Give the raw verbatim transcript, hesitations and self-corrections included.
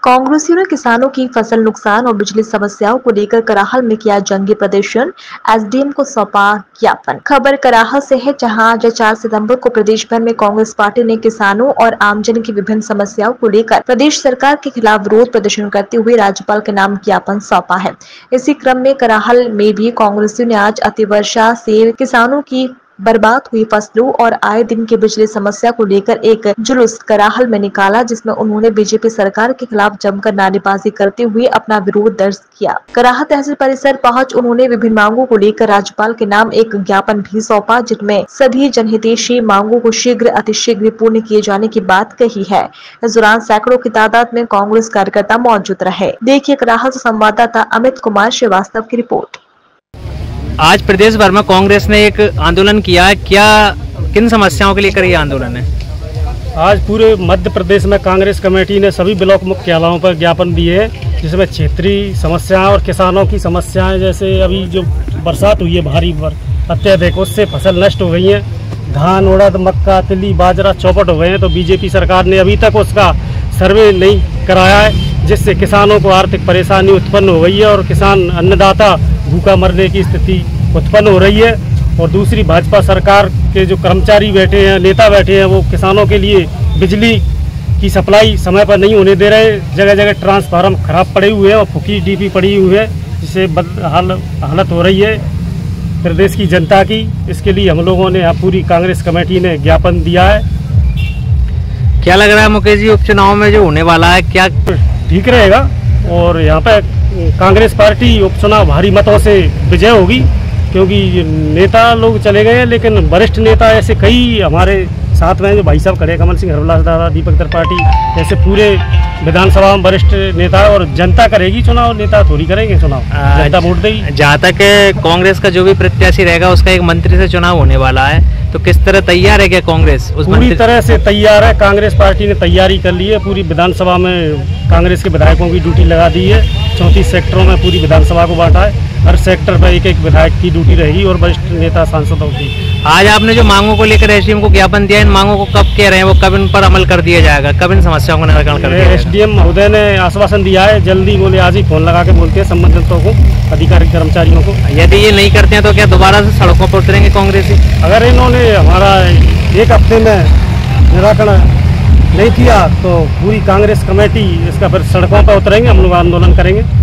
कांग्रेसियों ने किसानों की फसल नुकसान और बिजली समस्याओं को लेकर कराहल में किया जंगी प्रदर्शन, एसडीएम को सौंपा ज्ञापन। खबर कराहल से है, जहां आज चार सितंबर को प्रदेश भर में कांग्रेस पार्टी ने किसानों और आमजन की विभिन्न समस्याओं को लेकर प्रदेश सरकार के खिलाफ विरोध प्रदर्शन करते हुए राज्यपाल के नाम ज्ञापन सौंपा है। इसी क्रम में कराहल में भी कांग्रेसियों ने आज अतिवर्षा से किसानों की बर्बाद हुई फसलों और आए दिन की बिजली समस्या को लेकर एक जुलूस कराहल में निकाला, जिसमें उन्होंने बीजेपी सरकार के खिलाफ जमकर नारेबाजी करते हुए अपना विरोध दर्ज किया। कराहल तहसील परिसर पहुंच उन्होंने विभिन्न मांगों को लेकर राज्यपाल के नाम एक ज्ञापन भी सौंपा, जिनमें सभी जनहितैषी मांगों को शीघ्र अतिशीघ्र पूर्ण किए जाने की बात कही है। इस दौरान सैकड़ों की तादाद में कांग्रेस कार्यकर्ता मौजूद रहे। देखिए कराहल से संवाददाता अमित कुमार श्रीवास्तव की रिपोर्ट। आज प्रदेश भर में कांग्रेस ने एक आंदोलन किया है, क्या किन समस्याओं के लेकर ये आंदोलन है? आज पूरे मध्य प्रदेश में कांग्रेस कमेटी ने सभी ब्लॉक मुख्यालयों पर ज्ञापन दिए हैं, जिसमें क्षेत्रीय समस्याएं और किसानों की समस्याएं, जैसे अभी जो बरसात हुई है भारी अत्यधिक, उससे फसल नष्ट हो गई है। धान, उड़द, मक्का, तिल्ली, बाजरा चौपट हो गए हैं। तो बीजेपी सरकार ने अभी तक उसका सर्वे नहीं कराया है, जिससे किसानों को आर्थिक परेशानी उत्पन्न हो गई है और किसान अन्नदाता भूखा मरने की स्थिति उत्पन्न हो रही है। और दूसरी, भाजपा सरकार के जो कर्मचारी बैठे हैं, नेता बैठे हैं, वो किसानों के लिए बिजली की सप्लाई समय पर नहीं होने दे रहे। जगह जगह ट्रांसफार्मर खराब पड़े हुए हैं और फुकी डीपी पड़ी हुई है, जिससे बद हाल हालत हो रही है प्रदेश की जनता की। इसके लिए हम लोगों ने, यहाँ पूरी कांग्रेस कमेटी ने ज्ञापन दिया है। क्या लग रहा है मुकेश जी, उपचुनाव में जो होने वाला है क्या ठीक रहेगा? और यहाँ पे कांग्रेस पार्टी उपचुनाव भारी मतों से विजय होगी, क्योंकि नेता लोग चले गए हैं, लेकिन वरिष्ठ नेता ऐसे कई हमारे साथ में जो भाई साहब खड़े, कमल सिंह, हरविलास दादा, दीपक त्रिपाठी, ऐसे पूरे विधानसभा में वरिष्ठ नेता है। और जनता करेगी चुनाव, नेता थोड़ी करेंगे चुनाव, जनता वोट देगी। जहाँ तक कांग्रेस का जो भी प्रत्याशी रहेगा उसका एक मंत्री से चुनाव होने वाला है, तो किस तरह तैयार है क्या कांग्रेस? उस पूरी तरह से तैयार है। कांग्रेस पार्टी ने तैयारी कर ली है। पूरी विधानसभा में कांग्रेस के विधायकों की ड्यूटी लगा दी है। चौंतीस सेक्टरों में पूरी विधानसभा को बांटा है। हर सेक्टर पर एक एक विधायक की ड्यूटी रहेगी और वरिष्ठ नेता सांसदों की। आज आपने जो मांगों को लेकर एसडीएम को ज्ञापन दिया, इन मांगों को कब कह रहे हैं, वो कब इन पर अमल कर दिया जाएगा, कब इन समस्याओं का निराकरण कर दिया जाएगा? एसडीएम महोदय ने आश्वासन दिया है, जल्दी बोले, आज ही फोन लगा के बोलते हैं संबंधितों को, अधिकारी कर्मचारियों को। यदि ये नहीं करते हैं तो क्या दोबारा से सड़कों पर उतरेंगे कांग्रेसी? अगर इन्होंने हमारा एक हफ्ते में निराकरण नहीं किया तो पूरी कांग्रेस कमेटी इसका फिर सड़कों पर उतरेंगे, हम लोग आंदोलन करेंगे।